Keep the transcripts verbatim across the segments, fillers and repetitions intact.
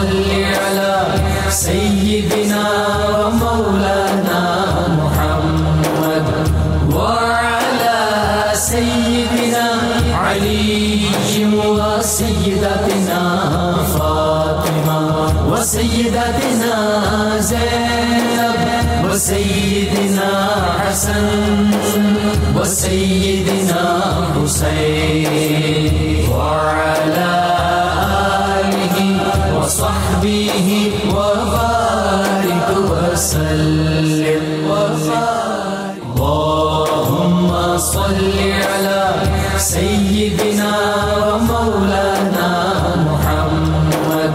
صل على سيدنا ومولانا محمد وعلى سيدنا علي وسيدتنا فاطمة وسيدتنا زينب وسيدنا حسن وسيدنا حسين وعلى آله وصحبه وبارك وسلم وبارك. اللهم صل على سيدنا ومولانا محمد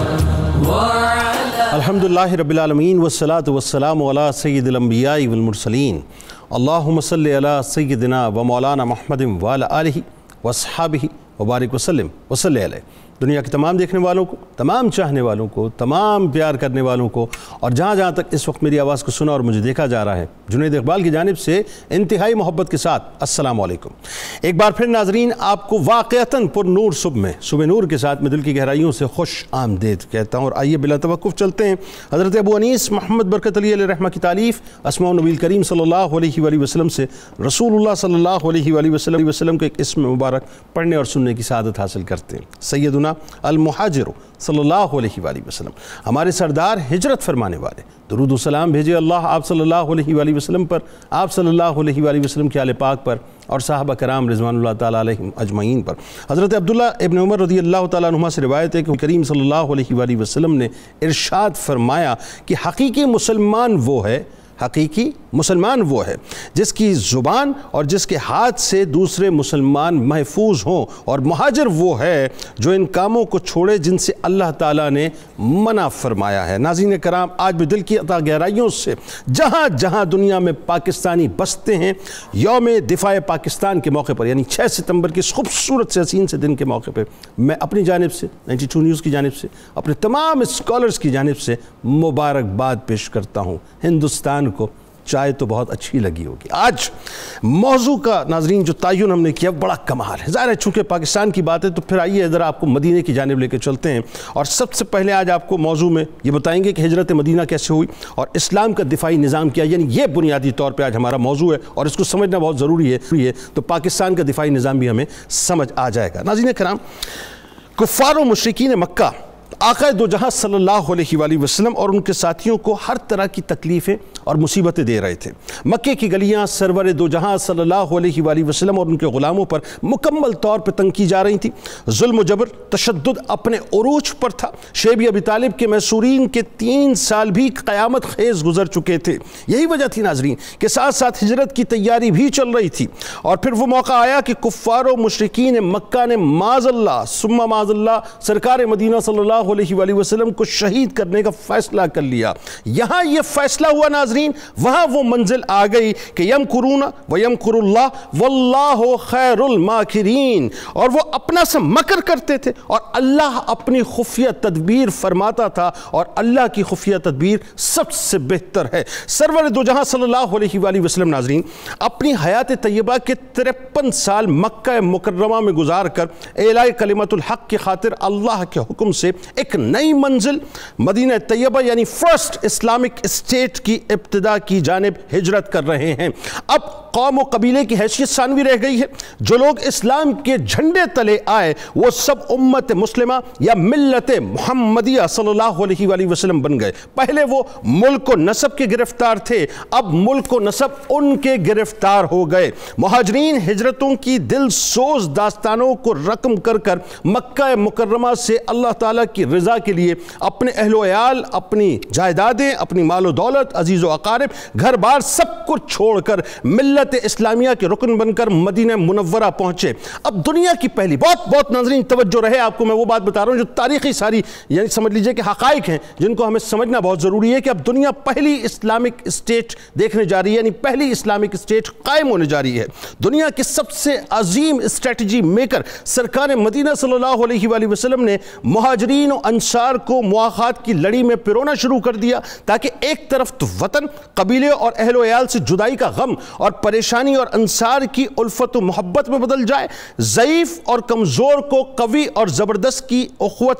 وعلى. الحمدللہ رب العالمین والصلاة والسلام علی سید الانبیاء والمرسلین. اللہم صلی علی سیدنا و مولانا محمد وعلی آلہ واصحابہ وبارک وسلم وصلی علیہ. دنیا کے تمام دیکھنے والوں کو، تمام چاہنے والوں کو، تمام پیار کرنے والوں کو، اور جہاں جہاں تک اس وقت میری آواز کو سنا اور مجھے دیکھا جا رہا ہے، جنید اقبال کی جانب سے انتہائی محبت کے ساتھ السلام علیکم. ایک بار پھر ناظرین آپ کو واقعتاً پر نور صبح میں صبح نور کے ساتھ میں دل کی گہرائیوں سے خوش آمدید کہتا ہوں. اور آئیے بلا توقف چلتے ہیں حضرت ابو انیس محمد برکت علی علیہ رحمہ کی تالیف اسماء النبی کریم صلی اللہ علیہ وآلہ وسلم سے رسول اللہ صلی اللہ علیہ وآلہ وسلم وسلم کے ایک اسم مبارک پڑھنے اور سننے کی سعادت حاصل کرتے ہیں. سیدنا المحاجر صلی اللہ علیہ وآلہ وسلم، ہمارے سردار ہجرت فرمانے والے، درود و سلام بھیجے اللہ آپ صلی اللہ علیہ وآلہ وسلم پر، آپ صلی اللہ علیہ وآلہ وسلم کے آل پاک پر اور صحابہ کرام رضوان اللہ تعالیٰ علیہم اجمعین پر. حضرت عبداللہ ابن عمر رضی اللہ تعالیٰ عنہما سے روایت ہے کہ کریم صلی اللہ علیہ وآلہ وسلم نے ارشاد فرمایا کہ حقیقی مسلمان وہ ہے حقیقی مسلمان وہ ہے جس کی زبان اور جس کے ہاتھ سے دوسرے مسلمان محفوظ ہوں، اور مہاجر وہ ہے جو ان کاموں کو چھوڑے جن سے اللہ تعالیٰ نے منع فرمایا ہے. ناظرین کرام، آج بھی دل کی عطا گہرائیوں سے جہاں جہاں دنیا میں پاکستانی بستے ہیں، یوم دفاع پاکستان کے موقع پر، یعنی چھ ستمبر کے اس خوبصورت سے حسین سے دن کے موقع پہ، میں اپنی جانب سے نائنٹی ٹو نیوز کی جانب سے، اپنے تمام اسکالرز کی جانب سے مبارکباد پیش کرتا ہوں. ہندوستان کو چائے تو بہت اچھی لگی ہوگی. آج موضوع کا ناظرین جو تعین ہم نے کیا بڑا کمال ہے. ظاہر ہے چونکہ پاکستان کی بات ہے تو پھر آئیے ذرا آپ کو مدینہ کی جانب لے کے چلتے ہیں، اور سب سے پہلے آج آپ کو موضوع میں یہ بتائیں گے کہ ہجرت مدینہ کیسے ہوئی اور اسلام کا دفاعی نظام کیا. یعنی یہ بنیادی طور پہ آج ہمارا موضوع ہے اور اس کو سمجھنا بہت ضروری ہے، تو پاکستان کا دفاعی نظام بھی ہمیں سمجھ آ جائے گا. ناظرین کرام، کفار و مشرکین مکہ آقا دو جہاں صلی اللہ علیہ وآلہ وسلم اور ان کے ساتھیوں کو ہر طرح کی تکلیفیں اور مصیبتیں دے رہے تھے. مکے کی گلیاں سرور دو جہاں صلی اللہ علیہ وآلہ وسلم اور ان کے غلاموں پر مکمل طور پر تنگ کی جا رہی تھی. ظلم و جبر، تشدد اپنے عروج پر تھا. شیب ابی طالب کے محصورین کے تین سال بھی قیامت خیز گزر چکے تھے. یہی وجہ تھی ناظرین کہ ساتھ ساتھ ہجرت کی تیاری بھی چل رہی تھی، اور پھر وہ موقع آیا کہ کفار و مشرکین مکہ نے معاذ اللہ ثم معاذ اللہ سرکار مدینہ صلی اللہ علیہ وآلہ وسلم کو شہید کرنے کا فیصلہ کر لیا. یہاں یہ فیصلہ ہوا ناظرین، وہاں وہ منزل آ گئی کہ یمکرون ویمکر اللہ واللہ خیر الماکرین، اور وہ اپنا سے مکر کرتے تھے اور اللہ اپنی خفیہ تدبیر فرماتا تھا، اور اللہ کی خفیہ تدبیر سب سے بہتر ہے. سرور دو جہاں صلی اللہ علیہ وآلہ وسلم ناظرین اپنی حیات طیبہ کے ترپن سال مکہ مکرمہ میں گزار کر اعلاء کلمت الحق کی خاطر اللہ کے حکم سے ایک نئی منزل مدینہ طیبہ یعنی فرسٹ اسلامک اسٹیٹ کی ابتدا کی جانب ہجرت کر رہے ہیں. اب قوم و قبیلے کی حیثیت ثانوی رہ گئی ہے. جو لوگ اسلام کے جھنڈے تلے آئے وہ سب امت مسلمہ یا ملت محمدیہ صلی اللہ علیہ وآلہ وسلم بن گئے. پہلے وہ ملک و نسب کے گرفتار تھے، اب ملک و نسب ان کے گرفتار ہو گئے. مہاجرین ہجرتوں کی دل سوز داستانوں کو رقم کر کر مکہ مکرمہ سے اللہ تعالیٰ کی رضا کے لیے اپنے اہل و عیال، اپنی جائیدادیں، اپنی مال و دولت، عزیز و اقارب، گھر بار سب کچھ چھوڑ کر ملت اسلامیہ کے رکن بن کر مدینہ منورہ پہنچے. اب دنیا کی پہلی بہت بہت ناظرین توجہ رہے، آپ کو میں وہ بات بتا رہا ہوں جو تاریخی ساری یعنی سمجھ لیجئے کہ حقائق ہیں جن کو ہمیں سمجھنا بہت ضروری ہے، کہ اب دنیا پہلی اسلامک اسٹیٹ دیکھنے جا رہی ہے، یعنی پہلی اسلامک اسٹیٹ قائم ہونے جا رہی ہے. دنیا کے سب سے عظیم اسٹریٹجی میکر سرکار مدینہ صلی اللہ علیہ وآلہ وسلم نے مہاجرین و انصار کو مواخات کی لڑی میں پرونا شروع کر دیا، تاکہ ایک طرف تو وطن، قبیلے اور اہل و عیال سے جدائی کا غم اور پریشانی اور انصار کی الفت و محبت میں بدل جائے، ضعیف اور کمزور کو قوی اور زبردست کی اخوت سے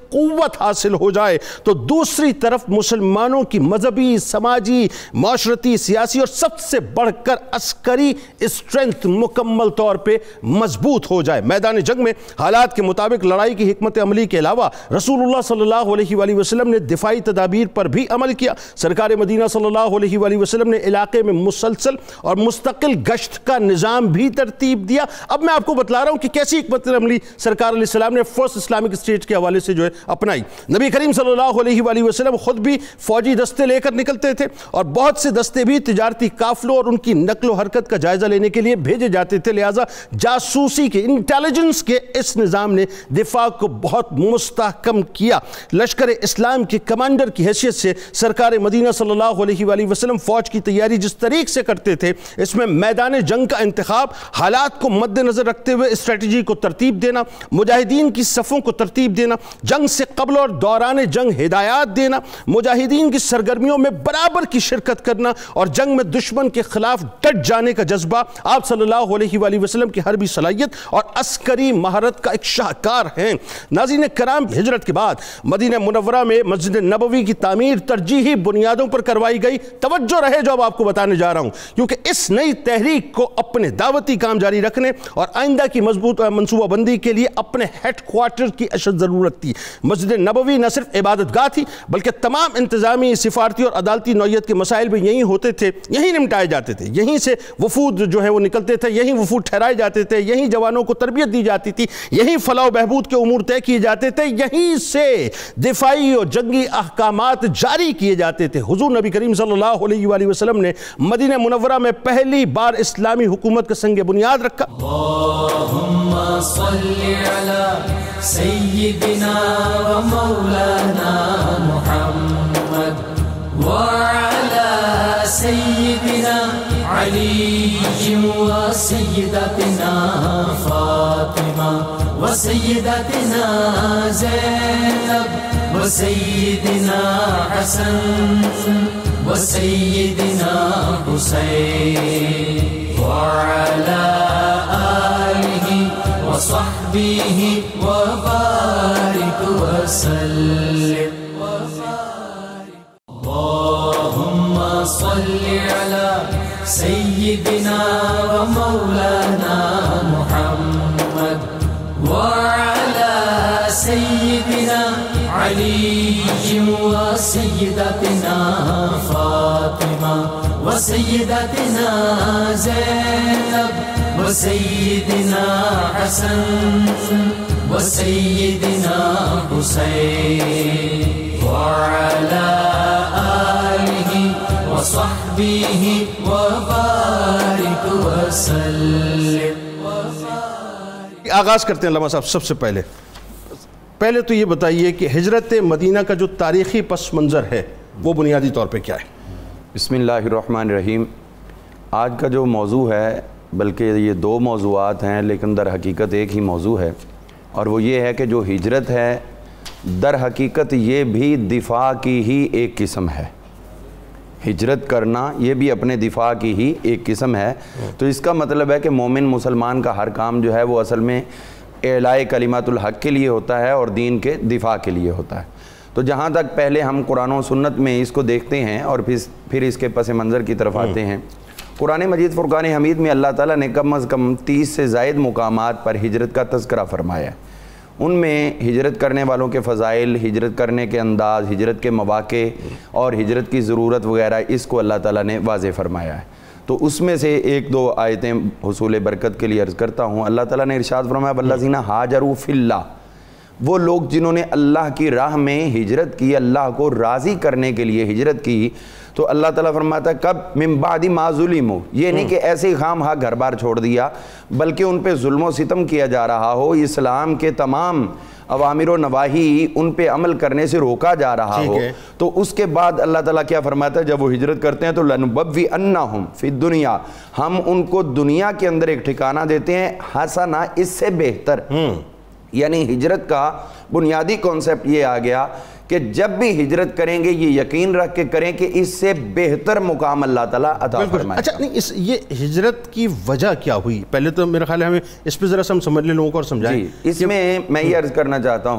قوت حاصل ہو جائے تو دوسری طرف مسلمانوں کی مذہبی، سماجی، معاشرتی، سیاسی اور سب سے بڑھ کر عسکری اسٹرینتھ مکمل طور پہ مضبوط ہو جائے۔ میدان جنگ میں حالات کے مطابق لڑائی کی حکمت عملی کے علاوہ رسول اللہ صلی اللہ علیہ وآلہ وسلم نے دفاعی تدابیر پر بھی عمل کیا۔ سرکار مدینہ صلی اللہ علیہ وآلہ وسلم نے علاقے میں مسلسل اور مستقل گشت کا نظام بھی ترتیب دیا۔ اب میں آپ کو بتلا رہا ہوں کہ کیسی حکمت عملی سرکار علیہ السلام نے فرسٹ اسلامک اسٹیٹ کے حوالے سے جو ہے اپنائی۔ نبی کریم صلی اللہ علیہ وآلہ وسلم خود بھی فوجی دستے لے کر نکلتے تھے اور بہت سے دستے بھی تجارتی قافلوں اور ان کی نقل و حرکت کا جائزہ لینے کے لیے بھیجے جاتے تھے، لہٰذا جاسوسی کے، انٹیلیجنس کے اس نظام نے دفاع کو بہت مستحکم کیا۔ لشکر اسلام کے کمانڈر کی حیثیت سے سرکار مدینہ صلی اللہ علیہ وآلہ وسلم فوج کی تیاری جس طریق سے کرتے تھے، اس میں میدان جنگ کا انتخاب، حالات کو مد نظر رکھتے ہوئے اسٹریٹجی کو ترتیب دینا، مجاہدین کی صفوں کو ترتیب دینا، جنگ سے قبل اور دوران جنگ ہدایات دینا، مجاہدین کی سرگرمیوں میں برابر کی شرکت کرنا اور جنگ میں دشمن کے خلاف ڈٹ جانے کا جذبہ آپ صلی اللہ علیہ وآلہ وسلم کی حربی صلاحیت اور عسکری مہارت کا ایک شاہکار ہیں۔ ناظرین کرام، ہجرت کے بعد مدینہ منورہ میں مسجد نبوی کی تعمیر ترجیحی بنیادوں پر کروائی گئی۔ توجہ رہے جو اب آپ کو بتانے جا رہا ہوں، کیونکہ اس نئی تحریک کو اپنے دعوتی کام جاری رکھنے اور آئندہ کی مضبوط منصوبہ بندی کے لیے اپنے ہیڈ کوارٹر کی اشد ضرورت تھی۔ مسجد نبوی نہ صرف عبادت گاہ تھی بلکہ تمام انتظامی، سفارتی اور عدالتی نوعیت کے مسائل بھی یہیں ہوتے تھے، یہیں نمٹائے جاتے تھے، یہیں سے وفود جو ہیں وہ نکلتے تھے، یہیں وفود ٹھہرائے جاتے تھے، یہیں جوانوں کو تربیت دی جاتی تھی، یہیں فلاح و بہبود کے امور طے کیے جاتے تھے، یہیں سے دفاعی اور جنگی احکامات جاری کیے جاتے تھے۔ حضور نبی کریم صلی اللہ علیہ وآلہ وسلم نے مدینہ منورہ میں پہلی بار اسلامی حکومت کا سنگ بنیاد رکھا۔ اللہم صلی علی سیدنا و مولانا محمد وعلی سیدنا علی و سیدتنا فاطمہ و سیدتنا زینب و سیدنا حسن و سیدنا حسین وعلی آلہ وصحبہ وبارک وسلم۔ اللہم صلی علی سیدنا و مولانا محمد وعلی سیدنا علی و سیدتنا فاطمہ و سیدتنا زینب و سیدنا حسن و سیدنا حسین وعلی آلہ وصحبہ وبارک وسلم۔ آغاز کرتے ہیں علامہ صاحب، سب سے پہلے پہلے تو یہ بتائیے کہ ہجرت مدینہ کا جو تاریخی پس منظر ہے وہ بنیادی طور پہ کیا ہے؟ بسم اللہ الرحمن الرحیم۔ آج کا جو موضوع ہے، بلکہ یہ دو موضوعات ہیں لیکن در حقیقت ایک ہی موضوع ہے، اور وہ یہ ہے کہ جو ہجرت ہے در حقیقت یہ بھی دفاع کی ہی ایک قسم ہے۔ ہجرت کرنا یہ بھی اپنے دفاع کی ہی ایک قسم ہے۔ تو اس کا مطلب ہے کہ مومن مسلمان کا ہر کام جو ہے وہ اصل میں اعلاء کلمات الحق کے لیے ہوتا ہے اور دین کے دفاع کے لیے ہوتا ہے۔ تو جہاں تک پہلے ہم قرآن و سنت میں اس کو دیکھتے ہیں اور پھر پھر اس کے پس منظر کی طرف آتے ہیں، قرآن مجید فرقان حمید میں اللہ تعالیٰ نے کم از کم تیس سے زائد مقامات پر ہجرت کا تذکرہ فرمایا ہے۔ ان میں ہجرت کرنے والوں کے فضائل، ہجرت کرنے کے انداز، ہجرت کے مواقع اور ہجرت کی ضرورت وغیرہ اس کو اللہ تعالیٰ نے واضح فرمایا ہے۔ تو اس میں سے ایک دو آیتیں حصول برکت کے لیے عرض کرتا ہوں۔ اللہ تعالیٰ نے ارشاد فرمایا والذین ہاجروا فی اللہ، وہ لوگ جنہوں نے اللہ کی راہ میں ہجرت کی، اللہ کو راضی کرنے کے لیے ہجرت کی، تو اللہ تعالیٰ فرماتا ہے کب من بعد ما ظلموا، یہ نہیں کہ ایسے ہی خام ہاں گھر بار چھوڑ دیا، بلکہ ان پہ ظلم و ستم کیا جا رہا ہو، اسلام کے تمام اوامر و نواہی ان پہ عمل کرنے سے روکا جا رہا ہو، تو اس کے بعد اللہ تعالیٰ کیا فرماتا ہے جب وہ ہجرت کرتے ہیں تو لَنُبَوِّئَنَّهُمْ فِي الدُّنْيَا، ہم ان کو دنیا کے اندر ایک ٹھکانہ دیتے ہیں حسنہ، اس سے بہتر۔ یعنی ہجرت کا بنیادی کانسیپٹ یہ آ گیا کہ جب بھی ہجرت کریں گے یہ یقین رکھ کے کریں کہ اس سے بہتر مقام اللہ تعالیٰ عطا فرمائے۔ اچھا نہیں، اس یہ ہجرت کی وجہ کیا ہوئی؟ پہلے تو میرا خیال ہے ہمیں اس پہ ذرا سا ہم سمجھ لیں، لوگوں کو اور سمجھائیں۔ جی، اس میں میں یہ عرض کرنا چاہتا ہوں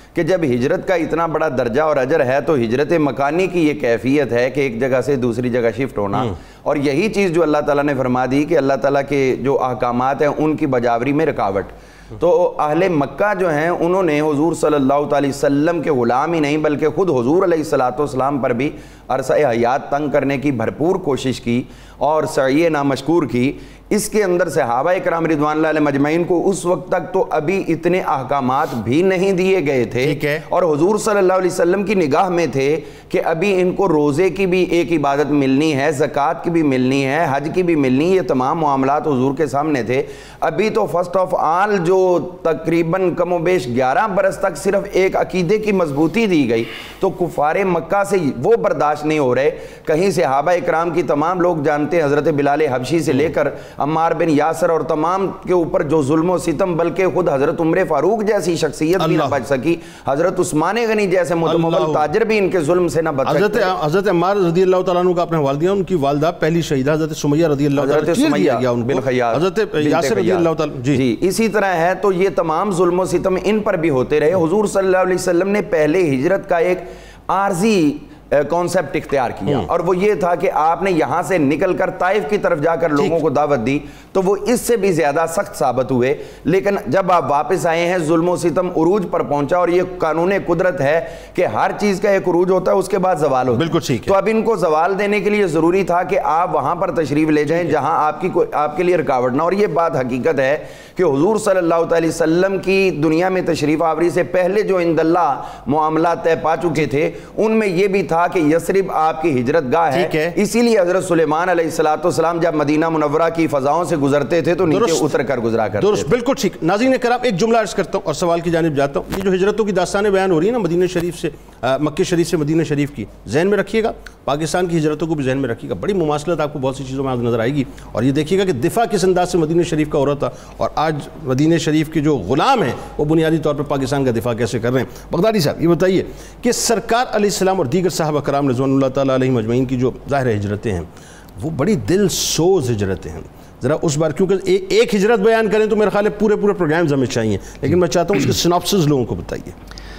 کہ جب ہجرت کا اتنا بڑا درجہ اور اجر ہے تو ہجرت مکانی کی یہ کیفیت ہے کہ ایک جگہ سے دوسری جگہ شفٹ ہونا، اور یہی چیز جو اللہ تعالیٰ نے فرما دی کہ اللہ تعالیٰ کے جو احکامات ہیں ان کی بجاوری میں رکاوٹ. تو اہل مکہ جو ہیں انہوں نے حضور صلی اللہ علیہ وسلم کے غلام ہی نہیں بلکہ خود حضور علیہ الصلوۃ والسلام پر بھی عرصہ حیات تنگ کرنے کی بھرپور کوشش کی اور سعی نامشکور کی. اس کے اندر صحابہ کرام رضوان اللہ علیہ مجمعین کو اس وقت تک تو ابھی اتنے احکامات بھی نہیں دیے گئے تھے، اور حضور صلی اللہ علیہ وسلم کی نگاہ میں تھے کہ ابھی ان کو روزے کی بھی ایک عبادت ملنی ہے، زکوٰۃ کی بھی ملنی ہے، حج کی بھی ملنی ہے. یہ تمام معاملات حضور کے سامنے تھے. ابھی تو فرسٹ آف آل جو تقریباً کم و بیش گیارہ برس تک صرف ایک عقیدے کی مضبوطی دی گئی تو کفار مکہ سے وہ برداشت نہیں ہو رہے. کہیں صحابہ اکرام کی تمام لوگ جانتے ہیں، حضرت بلال حبشی سے لے کر عمار بن یاسر اور تمام کے اوپر جو ظلم و ستم، بلکہ خود حضرت عمر فاروق جیسی شخصیت بھی نہ بچ سکی، حضرت عثمان غنی جیسے متمول تاجر بھی ان کے ظلم سے نہ بچ سکتے. حضرت عمار رضی اللہ تعالیٰ عنہ کا اپنے والدہ، ان کی والدہ پہلی شہیدہ حضرت سمیہ رضی اللہ تعالیٰ عنہ، حضرت سمیہ بن خیاط، حضرت یاسر رضی اللہ تعالیٰ. جی اسی طرح ہے. تو یہ تمام ظلم و ستم ان پر بھی ہوتے رہے. حضور صلی اللہ علیہ وسلم نے پہلے ہجرت کا ایک عارضی کانسیپٹ اختیار کیا، اور وہ یہ تھا کہ آپ نے یہاں سے نکل کر طائف کی طرف جا کر لوگوں کو دعوت دی تو وہ اس سے بھی زیادہ سخت ثابت ہوئے. لیکن جب آپ واپس آئے ہیں ظلم و ستم عروج پر پہنچا، اور یہ قانون قدرت ہے کہ ہر چیز کا ایک عروج ہوتا ہے، اس کے بعد زوال ہوتا ہے. بالکل ٹھیک ہے. تو اب ان کو زوال دینے کے لیے ضروری تھا کہ آپ وہاں پر تشریف لے جائیں جہاں آپ کی آپ کے لیے رکاوٹ نہ. اور یہ بات حقیقت ہے کہ حضور صلی اللہ علیہ وسلم کی دنیا میں تشریف آوری سے پہلے جو عند اللہ معاملات طے پا چکے تھے ان میں یہ بھی تھا کہ یثرب آپ کی ہجرت گاہ ہے. اسی لیے حضرت سلیمان علیہ الصلوۃ والسلام جب مدینہ منورہ کی فضاؤں سے گزرتے تھے تو نیچے اتر کر گزرا کرتے تھے. درست، بالکل ٹھیک. ناظرین کرام، ایک جملہ عرض کرتا ہوں اور سوال کی جانب جاتا ہوں. یہ جو ہجرتوں کی داستانیں بیان ہو رہی ہیں نا مدینہ شریف سے، مکہ شریف سے مدینہ شریف کی، ذہن میں رکھیے گا. پاکستان کی ہجرتوں کو بھی ذہن میں رکھیے گا. بڑی مماثلت آپ کو بہت سی چیزوں میں نظر آئے گی، اور یہ دیکھیے گا کہ دفاع کس انداز سے مدینہ شریف کا ہو رہا تھا، اور آج مدینہ شریف کے جو غلام ہیں وہ بنیادی طور پر پاکستان کا دفاع کیسے کر رہے ہیں. بغدادی صاحب یہ بتائیے کہ سرکار علیہ السلام اور دیگر صحابہ کرام رضوان اللہ تعالیٰ علیہ مجمعین کی جو ظاہر ہجرتیں ہیں وہ بڑی دل سوز ہجرتیں ہیں. ذرا اس بار، کیونکہ ایک ہجرت بیان کریں تو میرے خیال ہے پورے پورے پروگرامز ہمیں چاہیے، لیکن میں چاہتا ہوں اس کے سناپسز لوگوں کو بتائیے.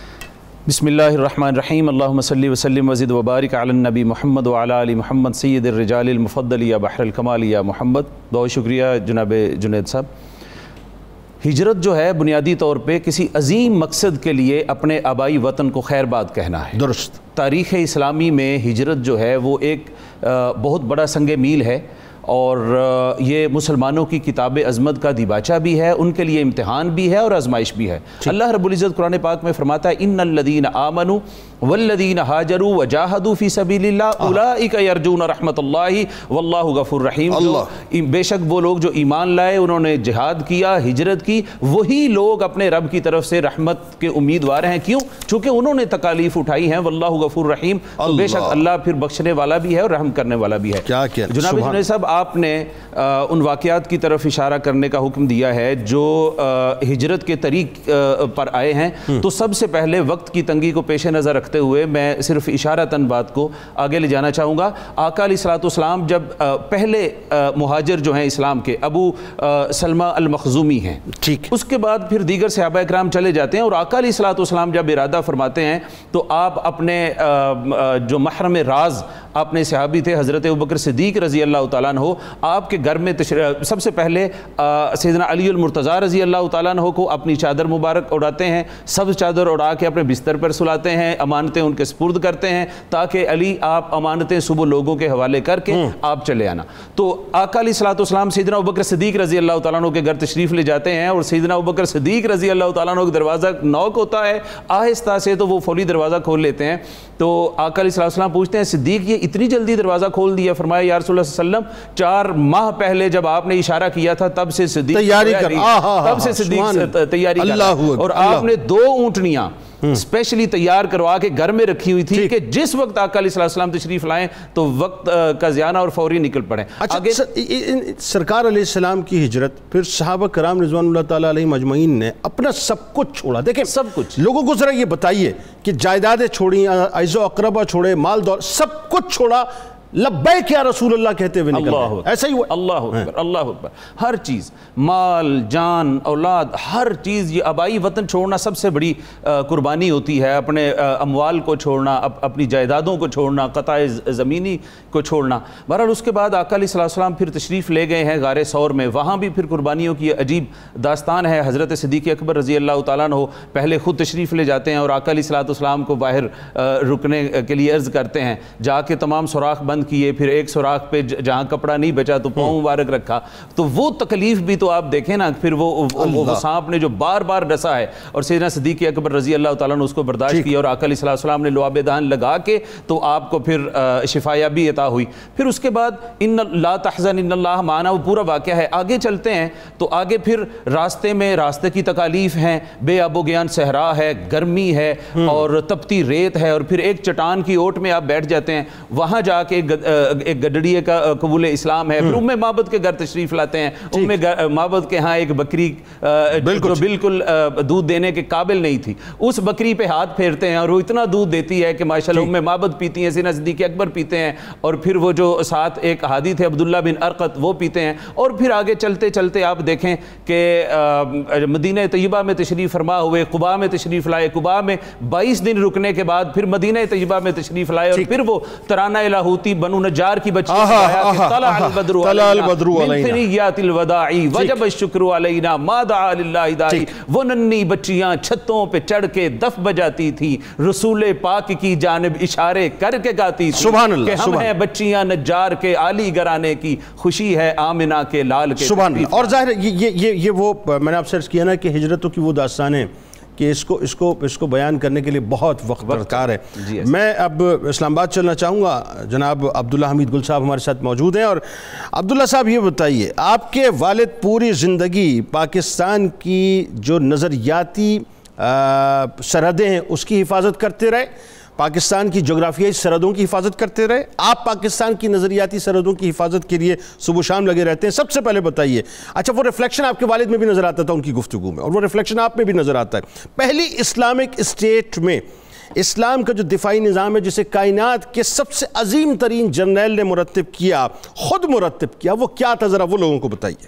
بسم اللہ الرحمن الرحیم. اللہم صلی وسلم وزد وبارک علی النبی محمد وعلی آل محمد سید الرجال المفضل یا بحر الکمال یا محمد. بہت شکریہ جناب جنید صاحب. ہجرت جو ہے بنیادی طور پہ کسی عظیم مقصد کے لیے اپنے آبائی وطن کو خیر باد کہنا ہے. درست. تاریخ اسلامی میں ہجرت جو ہے وہ ایک بہت بڑا سنگ میل ہے، اور یہ مسلمانوں کی کتاب عظمت کا دیباچہ بھی ہے، ان کے لیے امتحان بھی ہے اور آزمائش بھی ہے. اللہ رب العزت قرآن پاک میں فرماتا ہے ان الذین آمنوا والذین ہاجروا وجاہدوا فی سبیل اللہ اولئک یرجون رحمت اللہ واللہ غفور رحیم. بے شک وہ لوگ جو ایمان لائے، انہوں نے جہاد کیا، ہجرت کی، وہی لوگ اپنے رب کی طرف سے رحمت کے امیدوار ہیں. کیوں؟ چونکہ انہوں نے تکالیف اٹھائی ہیں. واللہ غفور رحیم. تو بے شک اللہ پھر بخشنے والا بھی ہے اور رحم کرنے والا بھی ہے. جناب جنید صاحب، آپ نے ان واقعات کی طرف اشارہ کرنے کا حکم دیا ہے جو ہجرت کے طریق پر آئے ہیں. تو سب سے پہلے وقت کی تنگی کو پیش نظر رکھتے ہوئے میں صرف اشارتاً بات کو آگے لے جانا چاہوں گا. آقا علیہ الصلوۃ والسلام جب پہلے مہاجر جو ہیں اسلام کے، ابو سلمہ المخزومی ہیں، ٹھیک، اس کے بعد پھر دیگر صحابہ اکرام چلے جاتے ہیں، اور آقا علیہ الصلوۃ والسلام جب ارادہ فرماتے ہیں تو آپ اپنے جو محرم راز اپنے صحابی تھے حضرت ابوبکر صدیق رضی اللہ تعالیٰ عنہ، آپ کے گھر میں سب سے پہلے سیدنا علی المرتضیٰ رضی اللہ تعالیٰ عنہ کو اپنی چادر مبارک اڑاتے ہیں، سب چادر اڑا کے اپنے بستر پر سلاتے ہیں، امانتیں ان کے سپرد کرتے ہیں تاکہ علی آپ امانتیں صبح لوگوں کے حوالے کر کے آپ چلے آنا. تو آقا علیہ الصلوۃ والسلام سیدنا ابوبکر صدیق رضی اللہ تعالیٰ عنہ کے گھر تشریف لے جاتے ہیں، اور سیدنا ابوبکر صدیق رضی اللہ تعالیٰ عنہ کا دروازہ نوک ہوتا ہے، آہستہ سے تو وہ فوری دروازہ کھول لیتے ہیں. تو آقا علیہ الصلوۃ والسلام پوچھتے ہیں صدیق یہ اتنی جلدی دروازہ کھول دیا؟ فرمایا یا رسول اللہ صلی اللہ علیہ وسلم چار ماہ پہلے جب آپ نے اشارہ کیا تھا تب سے صدیق تیاری کر تب سے صدیق تیاری کر، اور آپ نے دو اونٹنیاں اسپیشلی تیار کروا کے گھر میں رکھی ہوئی تھی کہ جس وقت آقا علیہ السلام تشریف لائیں تو وقت کا زیانہ اور فوری نکل پڑے. سرکار علیہ السلام کی ہجرت، پھر صحابہ کرام رضوان اللہ تعالیٰ علیہ مجمعین نے اپنا سب کچھ چھوڑا. دیکھیں سب کچھ، لوگوں کو ذرا یہ بتائیے کہ جائیدادیں چھوڑیں، عزیز و اقربا چھوڑے، مال دولت، سب کچھ چھوڑا، लब्बैक या रसूल अल्लाह कहते हुए निकल गए। ऐसा ही हुआ। अल्लाह अकबर, अल्लाह अकबर। हर चीज़, माल, जान, औलाद, हर चीज़, ये आबाई वतन छोड़ना सबसे बड़ी कुर्बानी होती है। अपने अमवाल को छोड़ना, अप, अपनी जायदादों को छोड़ना, क़ताए ज़मीनी को छोड़ना। बहरहाल उसके बाद आका अलैहिस्सलाम फिर तशरीफ़ ले गए हैं गारे सौर में। वहाँ भी फिर कुर्बानियों की अजीब दास्तान है। हज़रत सिद्दीक़ अकबर रज़ी अल्लाह तआला अन्हु पहले ख़ुद तशरीफ़ ले जाते हैं और आका अलैहिस्सलाम को बाहर रुकने के लिए अर्ज़ करते हैं। जाके तमाम सुराख बंद किए, फिर एक सुराख पे जहाँ कपड़ा नहीं बचा तो पाँव मुबारक रखा। तो वो तकलीफ भी तो आप देखें ना, फिर वो वो, वो सांप ने जो बार बार डसा है और सैयदना सिद्दीक़ अकबर रज़ी अल्लाह तआला ने उसको बर्दाश्त किया और आका अलैहिस्सलाम ने लुआब दान लगा के तो आपको फिर शिफायाबी अता हुई। फिर उसके बाद इन्ना ला तहज़न इन्नल्लाह माना, वो पूरा वाक़या है। आगे चलते हैं तो आगे फिर रास्ते में रास्ते की तकालीफ हैं, बेआबोगयान सहरा है, गर्मी है और तपती रेत है, और फिर एक चट्टान की ओट में आप बैठ जाते हैं। वहाँ जाके एक गडड़िए का कबूल इस्लाम है। फिर उम्मे माबद के घर तशरीफ़ लाते हैं। उम्मे माबद के यहाँ एक बकरी जो बिल्कुल दूध देने के काबिल नहीं थी, उस बकरी पे हाथ फेरते हैं और वो इतना दूध देती है कि माशाल्लाह उम्मे माबद पीती हैं, सैयदना सिद्दीक़ अकबर पीते हैं, और फिर वो जो साथ एक हादी थे अब्दुल्ला बिन अरक़त वो पीते हैं। और फिर आगे चलते चलते आप देखें कि मदीना तैयबा में तशरीफ़ फरमा हुए, कुबा में तशरीफ़ लाए, कुबा में बाईस दिन रुकने के बाद फिर मदीना तैयबा में तशरीफ़ लाए और फिर वो तराना लाहूती बनु नज्जार की बच्ची वो नन्ही बच्चियां छतों पे चढ़ के दफ बजाती थी, रसूल पाक की जानिब इशारे करके गाती थी कि हम हैं बच्चियां नज्जार के आली घराने की, खुशी है आमिना के लाल के। सुभान अल्लाह। और जाहिर ये ये ये वो मैंने आपसे अर्ज़ किया ना कि हिजरतों की वो दास्तान है कि इसको इसको इसको बयान करने के लिए बहुत वक्त दरकार है। मैं अब इस्लामाबाद चलना चाहूँगा। जनाब अब्दुल्ला हमीद गुल साहब हमारे साथ मौजूद हैं। और अब्दुल्ला साहब ये बताइए, आपके वालिद पूरी ज़िंदगी पाकिस्तान की जो नज़रियाती सरहदें हैं उसकी हिफाजत करते रहे, पाकिस्तान की जोग्राफियाई सरहदों की हिफाजत करते रहे। आप पाकिस्तान की नज़रियाती सरहदों की हिफाजत के लिए सुबह शाम लगे रहते हैं। सबसे पहले बताइए, अच्छा वो रिफ्लेक्शन आपके वालिद में भी नज़र आता था उनकी गुफ्तगू में, और वो रिफ्लेक्शन आप में भी नज़र आता है। पहली इस्लामिक स्टेट में इस्लाम का जो दिफाई निज़ाम है जिसे कायनात के सबसे अजीम तरीन जर्नैल ने मुरत्तिब किया, खुद मुरत्तिब किया, वो क्या था, ज़रा वो लोगों को बताइए।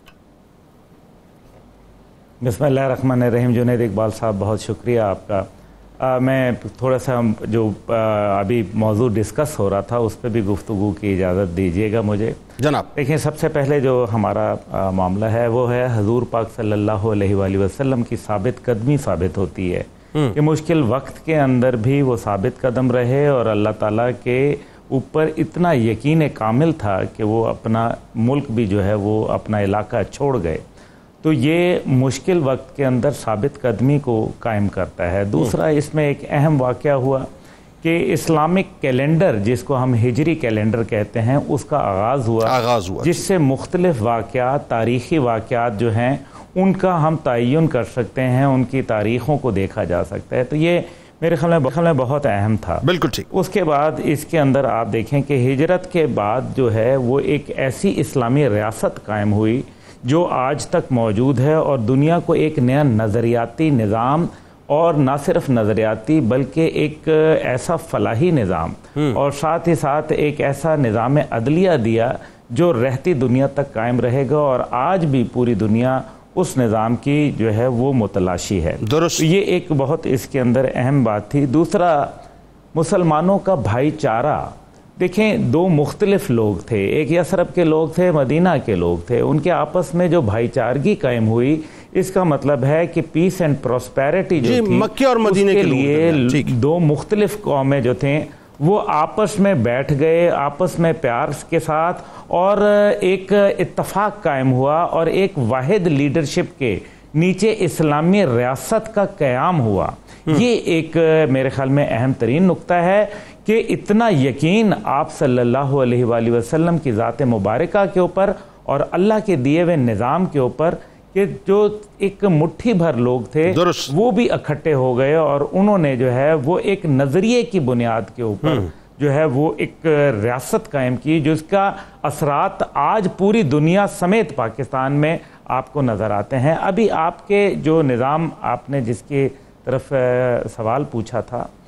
बिस्मिल्लाहिर्रहमानिर्रहीम। जुनैद इकबाल साहब बहुत शुक्रिया आपका। आ, मैं थोड़ा सा जो आ, अभी मौजू डिस्कस हो रहा था उस पर भी गुफ्तगू की इजाज़त दीजिएगा मुझे जनाब। देखिए, सबसे पहले जो हमारा आ, मामला है वो है हजूर पाक सल्लल्लाहु अलैहि वसल्लम की साबित कदमी साबित होती है कि मुश्किल वक्त के अंदर भी वो साबित कदम रहे और अल्लाह ताला के ऊपर इतना यकीन कामिल था कि वो अपना मुल्क भी जो है वो अपना इलाका छोड़ गए। तो ये मुश्किल वक्त के अंदर साबित कदमी को कायम करता है। दूसरा, इसमें एक अहम वाक़या हुआ कि इस्लामिक कैलेंडर जिसको हम हिजरी कैलेंडर कहते हैं उसका आगाज़ हुआ, आगाज़ हुआ जिससे मुख्तलिफ़ वाक़यात, तारीख़ी वाक़यात जो हैं उनका हम तयन कर सकते हैं, उनकी तारीख़ों को देखा जा सकता है। तो ये मेरे ख्याल में, में बहुत अहम था। बिल्कुल ठीक। उसके बाद इसके अंदर आप देखें कि हिजरत के बाद जो है वो एक ऐसी इस्लामी रियासत कायम हुई जो आज तक मौजूद है और दुनिया को एक नया नज़रियाती निज़ाम, और ना सिर्फ नज़रियाती बल्कि एक ऐसा फलाही निज़ाम और साथ ही साथ एक ऐसा निज़ाम अदलिया दिया जो रहती दुनिया तक कायम रहेगा, और आज भी पूरी दुनिया उस निज़ाम की जो है वो मुतलाशी है। दुरुस्त। ये एक बहुत इसके अंदर अहम बात थी। दूसरा, मुसलमानों का भाईचारा। देखें, दो मुख्तलिफ लोग थे, एक यसरब के लोग थे, मदीना के लोग थे, उनके आपस में जो भाईचारगी कायम हुई, इसका मतलब है कि पीस एंड प्रॉस्पेरिटी जो थी मक्के और मदीने के लिए दो मुख्तलिफ कौमें जो थे वो आपस में बैठ गए, आपस में प्यार के साथ, और एक इत्तफाक कायम हुआ और एक वाहिद लीडरशिप के नीचे इस्लामी रियासत का क़याम हुआ। ये एक मेरे ख्याल में अहम तरीन नुक्ता है कि इतना यकीन आप सल्लल्लाहु अलैहि वसल्लम की ज़ात मुबारका के ऊपर और अल्लाह के दिए हुए निज़ाम के ऊपर कि जो एक मुट्ठी भर लोग थे वो भी इकट्ठे हो गए और उन्होंने जो है वो एक नज़रिए की बुनियाद के ऊपर जो है वो एक रियासत कायम की, जिसका असरात आज पूरी दुनिया समेत पाकिस्तान में आपको नज़र आते हैं। अभी आपके जो निज़ाम आपने जिसकी तरफ सवाल पूछा था,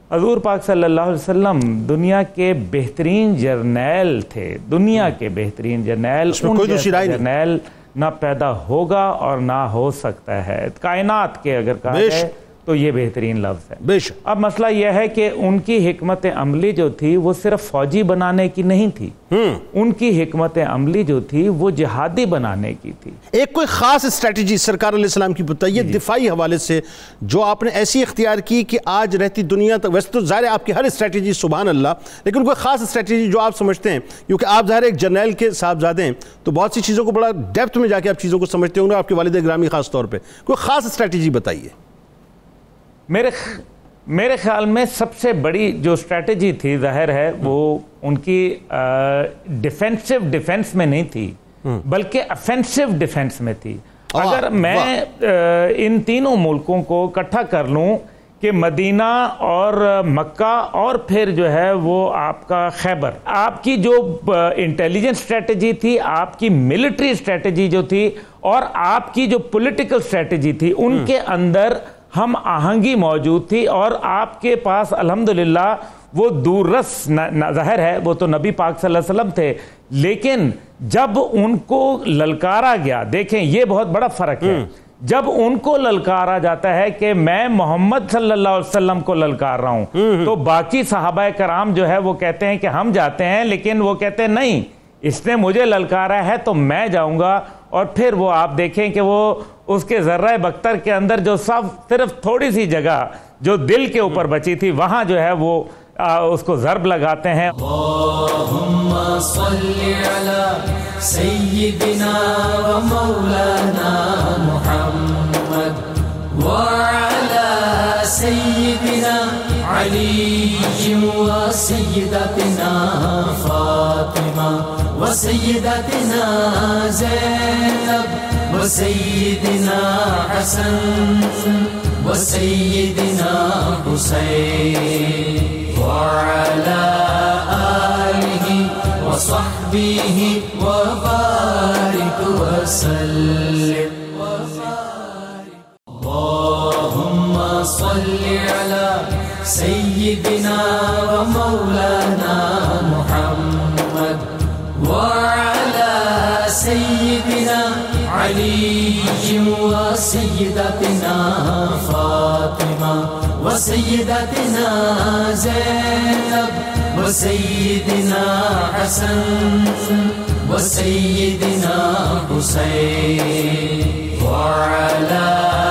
حضور پاک صلی اللہ علیہ وسلم دنیا کے بہترین جرنیل تھے، دنیا کے بہترین جرنیل، ان جیسا جرنیل نہ پیدا ہوگا اور نہ ہو سکتا ہے کائنات کے، اگر کہا جائے تو یہ بہترین لفظ ہے۔ بے شک۔ اب مسئلہ یہ ہے کہ ان کی حکمت عملی جو تھی وہ صرف فوجی بنانے کی نہیں تھی، ان کی حکمت عملی جو تھی وہ جہادی بنانے کی تھی۔ ایک کوئی خاص اسٹریٹجی سرکار علیہ السلام کی بتائیے دفاعی حوالے سے جو آپ نے ایسی اختیار کی کہ آج رہتی دنیا تک، ویسے تو ظاہر ہے آپ کی ہر اسٹریٹجی سبحان اللہ، لیکن کوئی خاص اسٹریٹجی جو آپ سمجھتے ہیں، کیونکہ آپ ظاہر ایک جرنیل کے صاحبزادے ہیں تو بہت سی چیزوں کو بڑا ڈیپتھ میں جا کے آپ چیزوں کو سمجھتے ہوں گے، آپ کے والد گرامی خاص طور پہ، کوئی خاص اسٹریٹجی بتائیے۔ میرے میرے خیال میں سب سے بڑی جو اسٹریٹجی تھی ظاہر ہے وہ ان کی ڈیفینسو ڈیفینس میں نہیں تھی بلکہ افینسو ڈیفینس میں تھی۔ اگر میں ان تینوں ملکوں کو اکٹھا کر لوں کہ مدینہ اور مکہ اور پھر جو ہے وہ آپ کا خیبر، آپ کی جو انٹیلیجنس اسٹریٹجی تھی، آپ کی ملٹری اسٹریٹجی جو تھی اور آپ کی جو پولیٹیکل اسٹریٹجی تھی، ان کے اندر ہم آہنگی موجود تھی، اور آپ کے پاس الحمدللہ وہ دور رس ظاہر ہے وہ تو نبی پاک صلی اللہ علیہ وسلم تھے، لیکن جب ان کو للکارا گیا، دیکھیں یہ بہت بڑا فرق ہے، جب ان کو للکارا جاتا ہے کہ میں محمد صلی اللہ علیہ وسلم کو للکار رہا ہوں، تو باقی صحابہ کرام جو ہے وہ کہتے ہیں کہ ہم جاتے ہیں، لیکن وہ کہتے ہیں نہیں، اس نے مجھے للکارا ہے تو میں جاؤں گا۔ اور پھر وہ آپ دیکھیں کہ وہ اس کے ذرہ بختر کے اندر جو سب صرف تھوڑی سی جگہ جو دل کے اوپر بچی تھی وہاں جو ہے وہ اس کو ضرب لگاتے ہیں۔ اللہم صلی علی سیدنا و مولانا محمد وعلی سیدنا علی و سیدتنا فاطمہ و سیدتنا زینب و سیدنا حسن و سیدنا حسین وعلى آله وصحبه وبارك وسلم اللهم صل على سيدنا ومولانا محمد وعلى سيدنا علي وسيدتنا فاطمة وسيدتنا زينب وسيدنا حسن وسيدنا حسين وعلى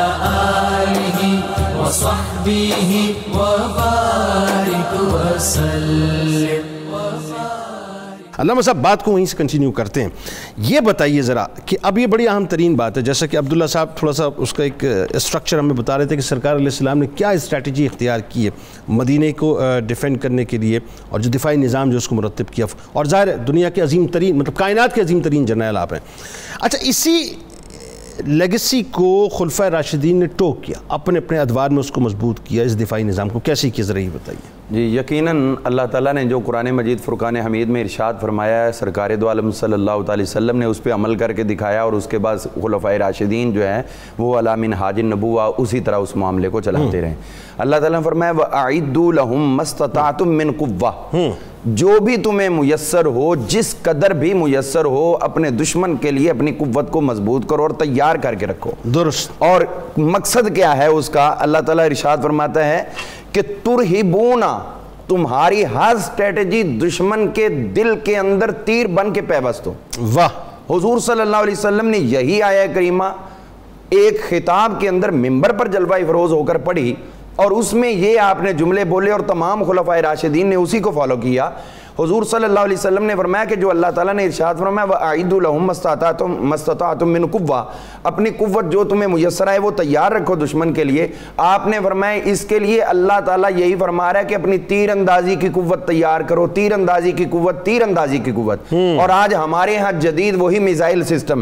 آله وصحبه وبارك وسلم۔ علامہ صاحب بات کو وہیں سے کنٹینیو کرتے ہیں، یہ بتائیے ذرا کہ اب یہ بڑی اہم ترین بات ہے، جیسا کہ عبداللہ صاحب تھوڑا سا اس کا ایک اسٹرکچر ہمیں بتا رہے تھے کہ سرکار علیہ السلام نے کیا اسٹریٹجی اختیار کی ہے مدینہ کو ڈیفینڈ کرنے کے لیے، اور جو دفاعی نظام جو اس کو مرتب کیا، اور ظاہر ہے دنیا کے عظیم ترین مطلب کائنات کے عظیم ترین جرنیل آپ ہیں۔ اچھا، اسی لیگسی کو خلفائے راشدین نے ٹوک کیا، اپنے اپنے ادوار میں اس کو مضبوط کیا، اس دفاعی نظام کو کیسے کیا ذرا یہ بتائیے۔ جی یقیناً اللہ تعالیٰ نے جو قرآن مجید فرقان حمید میں ارشاد فرمایا ہے، سرکار دو عالم صلی اللہ علیہ وسلم نے اس پہ عمل کر کے دکھایا، اور اس کے بعد خلفائے راشدین جو ہیں وہ علی منہاج النبوہ اسی طرح اس معاملے کو چلاتے رہیں۔ اللہ تعالیٰ نے فرمایا وَأَعِدُّوا لَهُم مَّا اسْتَطَعْتُم مِّن قُوَّةٍ، جو بھی تمہیں میسر ہو، جس قدر بھی میسر ہو، اپنے دشمن کے لیے اپنی قوت کو مضبوط کرو اور تیار کر کے رکھو۔ درست۔ اور مقصد کیا ہے اس کا؟ اللہ تعالیٰ ارشاد فرماتا ہے کہ ترہبونا، تمہاری ہر اسٹریٹجی دشمن کے دل کے اندر تیر بن کے پیوست ہو۔ واہ۔ حضور صلی اللہ علیہ وسلم نے یہی آیہ کریمہ ایک خطاب کے اندر منبر پر جلوہ افروز ہو کر پڑھی، اور اس میں یہ آپ نے جملے بولے، اور تمام خلفائے راشدین نے اسی کو فالو کیا۔ حضور صلی اللہ علیہ وسلم نے فرمایا کہ جو اللہ تعالیٰ نے ارشاد فرمایا وَأَعِدُّوا لَهُم مَّا اسْتَطَعْتُم مِّن قُوَّةٍ، اپنی قوت جو تمہیں میسر ہے وہ تیار رکھو دشمن کے لیے۔ آپ نے فرمایا اس کے لیے اللہ تعالیٰ یہی فرما رہا ہے کہ اپنی تیر اندازی کی قوت تیار کرو، تیر اندازی کی قوت، تیر اندازی کی قوت۔ اور آج ہمارے ہاں جدید وہی میزائل سسٹم ہے،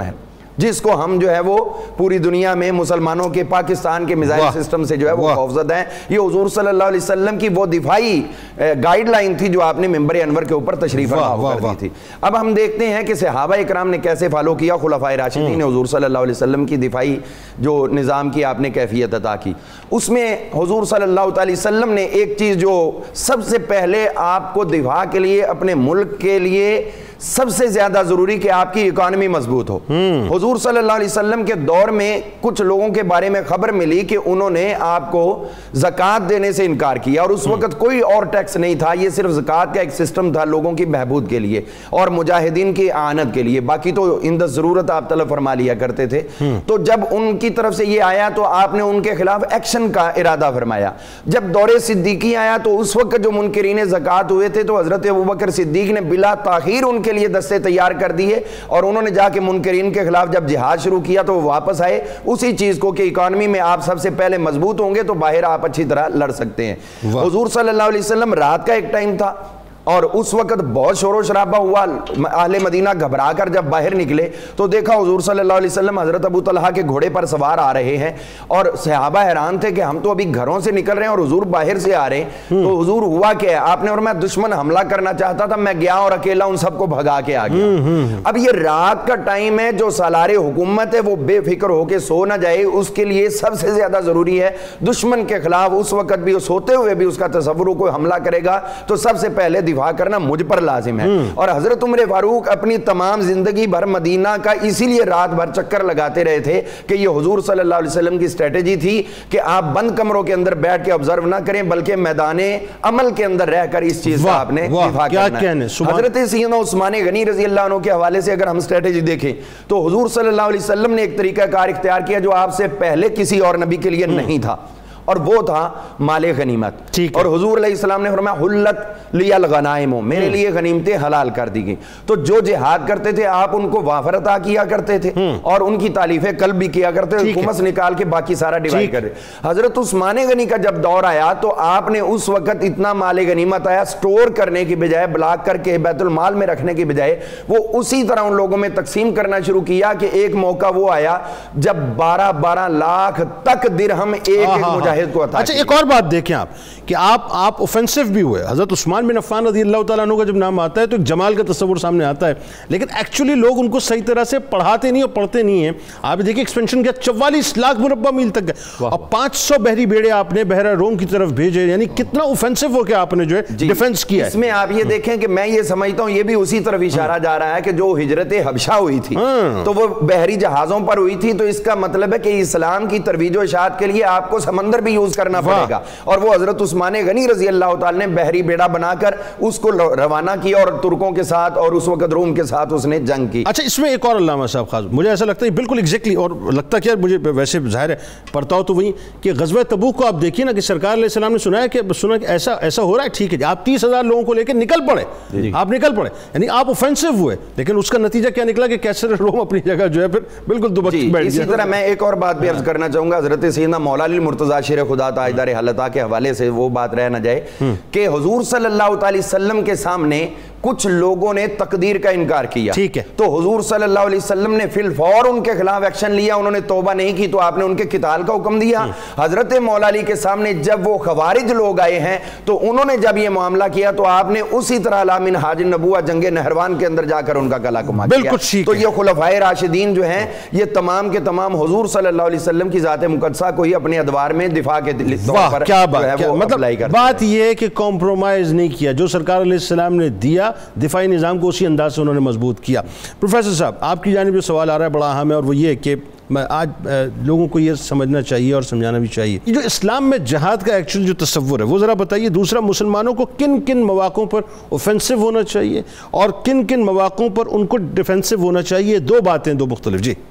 جس کو ہم جو ہے وہ پوری دنیا میں مسلمانوں کے پاکستان کے میزائل سسٹم سے جو ہے وہ خوفزدہ ہیں. یہ حضور صلی اللہ علیہ وسلم کی وہ دفاعی گائیڈ لائن تھی جو آپ نے ممبر انور کے اوپر تشریف فرما کر دی تھی. اب ہم دیکھتے ہیں کہ صحابہ اکرام نے کیسے فالو کیا, خلفائے راشدین نے حضور صلی اللہ علیہ وسلم کی دفاعی جو نظام کی آپ نے کیفیت عطا کی. اس میں حضور صلی اللہ علیہ وسلم نے ایک چیز جو سب سے پہلے آپ کو دفاع کے لیے اپنے ملک کے لیے سب سے زیادہ ضروری کہ آپ کی اکانومی مضبوط ہو. حضور صلی اللہ علیہ وسلم کے دور میں کچھ لوگوں کے بارے میں خبر ملی کہ انہوں نے آپ کو زکوٰۃ دینے سے انکار کیا, اور اس وقت کوئی اور ٹیکس نہیں تھا, یہ صرف زکوٰۃ کا ایک سسٹم تھا لوگوں کی بہبود کے لیے اور مجاہدین کی اعانت کے لیے, باقی تو اندر ضرورت آپ طلب فرما لیا کرتے تھے. تو جب ان کی طرف سے یہ آیا تو آپ نے ان کے خلاف ایکشن کا ارادہ فرمایا. جب دور صدیقی آیا تو اس وقت جو منکرین زکوٰۃ ہوئے تھے تو حضرت ابوبکر صدیق نے بلا تاخیر ان کے لیے دستے تیار کر دیے, اور انہوں نے جا کے منکرین کے خلاف جب جہاد شروع کیا تو وہ واپس آئے اسی چیز کو کہ اکانومی میں آپ سب سے پہلے مضبوط ہوں گے تو باہر آپ اچھی طرح لڑ سکتے ہیں. حضور صلی اللہ علیہ وسلم رات کا ایک ٹائم تھا اور اس وقت بہت شور و شرابہ ہوا, اہل مدینہ گھبرا کر جب باہر نکلے تو دیکھا حضور صلی اللہ علیہ وسلم حضرت ابو طلحہ کے گھوڑے پر سوار آ رہے ہیں, اور صحابہ حیران تھے کہ ہم تو ابھی گھروں سے نکل رہے ہیں اور حضور باہر سے آ رہے ہیں. تو حضور ہوا کیا ہے, آپ نے فرمایا دشمن حملہ کرنا چاہتا تھا, میں گیا اور اکیلا ان سب کو بھگا کے آ گیا. اب یہ رات کا ٹائم ہے, جو سالار حکومت ہے وہ بے فکر ہو کے سو نہ جائے, اس کے لیے سب سے زیادہ ضروری ہے دشمن کے خلاف اس وقت بھی سوتے ہوئے بھی اس کا تصور ہو کوئی حملہ کرے گا تو سب سے پہلے دفاع کرنا مجھ پر لازم ہے. اور حضرت عمر فاروق اپنی تمام زندگی بھر مدینہ کا اسی لیے رات بھر چکر لگاتے رہے تھے کہ یہ حضور صلی اللہ علیہ وسلم کی اسٹریٹجی تھی کہ آپ بند کمروں کے اندر بیٹھ کے آبزرو نہ کریں بلکہ میدان عمل کے اندر رہ کر اس چیز کا آپ نے دفاع کرنا ہے. حضرت سیدنا عثمان غنی رضی اللہ عنہ کے حوالے سے اگر ہم اسٹریٹجی دیکھیں تو حضور صلی اللہ علیہ وسلم نے ایک طریقہ کار اختیار کیا جو آپ سے پہلے کسی اور نبی کے لیے نہیں تھا, اور وہ تھا مال غنیمت. اور حضور علیہ السلام نے فرمایا حلت لی الغنائم, میرے لیے غنیمتیں حلال کر دی گئیں. تو جو جہاد کرتے تھے آپ ان کو وافر عطا کیا کرتے تھے اور ان کی تعلیفیں قلب بھی کیا کرتے تھے, خمس نکال کے باقی سارا ڈیوائیڈ کر دے. حضرت عثمان غنی کا جب دور آیا تو آپ نے اس وقت اتنا مال غنیمت آیا سٹور کرنے کی بجائے, بلاک کر کے بیت المال میں رکھنے کی بجائے وہ اسی طرح ان لوگوں میں تقسیم کرنا شروع کیا کہ ایک موقع وہ آیا جب بارہ بارہ لاکھ تک درہم ایک ایک مجاہد کو عطا. اچھا ایک اور بات دیکھیں آپ کہ آپ آپ اوفینسو بھی ہوئے. حضرت عثمان بن عفان رضی اللہ تعالیٰ عنہ کا جب نام آتا ہے تو ایک جمال کا تصور سامنے آتا ہے, لیکن ایکچولی لوگ ان کو صحیح طرح سے پڑھاتے نہیں اور پڑھتے نہیں ہیں. آپ دیکھیں ایکسپینشن کیا چوالیس لاکھ مربع میل تک گئے اور پانچ سو بحری بیڑے آپ نے بحیرہ روم کی طرف بھیجے, یعنی کتنا اوفینسو ہو کے آپ نے جو ہے ڈیفنس کیا ہے. اس میں آپ یہ دیکھیں کہ میں یہ سمجھتا ہوں یہ بھی اسی طرف اشارہ جا رہا ہے کہ جو ہجرت حبشہ ہوئی تھی تو وہ بحری جہازوں پر ہوئی تھی, تو اس کا مطلب ہے کہ اسلام کی ترویج و اشاعت کے لیے آپ کو سمندر بھی یوز کرنا پڑے گا, اور وہ حضرت عثمان غنی رضی اللہ تعالی نے بحری بیڑا بنا کر اس کو روانہ کیا اور ترکوں کے ساتھ اور اس وقت روم کے ساتھ اس نے جنگ کی. اچھا اس میں ایک اور علامہ صاحب خاص مجھے ایسا لگتا ہے بالکل ایگزیکٹلی, اور لگتا کیا مجھے ویسے ظاہر ہے پڑھتا ہو تو وہی کہ غزوہ تبوک کو آپ دیکھیے نا کہ سرکار علیہ السلام نے سنا ہے کہ سنا کہ ایسا ایسا ہو رہا ہے, ٹھیک ہے آپ تیس ہزار لوگوں کو لے کے نکل پڑے, آپ نکل پڑے, یعنی آپ اوفینسو ہوئے, لیکن اس کا نتیجہ کیا نکلا کہ کیسر روم اپنی جگہ جو ہے پھر بالکل دوبک بیٹھ گیا. اسی طرح میں ایک اور بات بھی عرض کرنا چاہوں گا, حضرت سیدنا مولا علی مرتضیٰ شیر خدا تاجدار حلتا کے حوالے سے وہ بات رہ نہ جائے کہ حضور صلی اللہ علیہ وسلم کے سامنے کچھ لوگوں نے تقدیر کا انکار کیا, ٹھیک ہے, تو حضور صلی اللہ علیہ وسلم نے فی الفور ان کے خلاف ایکشن لیا, انہوں نے توبہ نہیں کی تو آپ نے ان کے قتال کا حکم دیا. حضرت مولا علی کے سامنے جب وہ خوارج لوگ آئے ہیں تو انہوں نے جب یہ معاملہ کیا تو آپ نے اسی طرح علامہ حاج النبوہ جنگ نہروان کے اندر جا کر ان کا گلا کما کیا. تو یہ خلفائے راشدین جو ہیں یہ تمام کے تمام حضور صلی اللہ علیہ وسلم کی ذات مقدسہ کو ہی اپنے ادوار میں دفاع کے طور پر کیا بات, مطلب بات یہ ہے کہ کمپرومائز نہیں کیا, جو سرکار علیہ السلام نے دیا دفاعی نظام کو اسی انداز سے انہوں نے مضبوط کیا. پروفیسر صاحب آپ کی جانب سے سوال آ رہا ہے بڑا اہم ہے, اور وہ یہ کہ آج لوگوں کو یہ سمجھنا چاہیے اور سمجھانا بھی چاہیے جو اسلام میں جہاد کا ایکچوئل جو تصور ہے وہ ذرا بتائیے. دوسرا, مسلمانوں کو کن کن مواقعوں پر اوفینسو ہونا چاہیے اور کن کن مواقعوں پر ان کو ڈیفینسو ہونا چاہیے, دو باتیں دو مختلف. جی